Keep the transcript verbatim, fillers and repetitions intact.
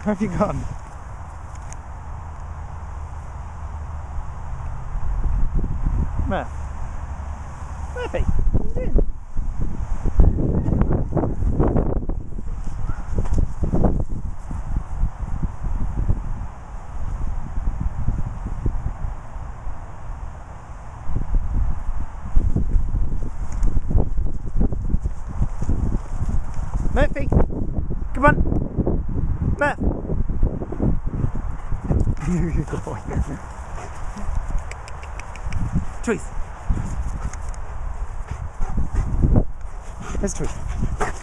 Where have you gone? Murph. Murphy, what are you doing? Murphy, come on, Murph. Good boy. Truth. Where's Truth?